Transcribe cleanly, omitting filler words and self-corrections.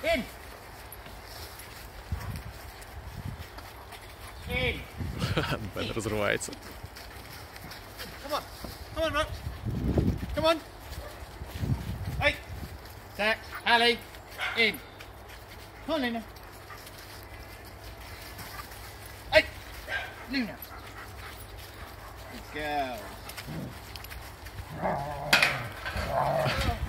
In. In. Бен розривається. Come on. Come on, Rock. Come on. Hey. Zach. Hallie. In. Come on, Luna. Hey. Luna. Good girl.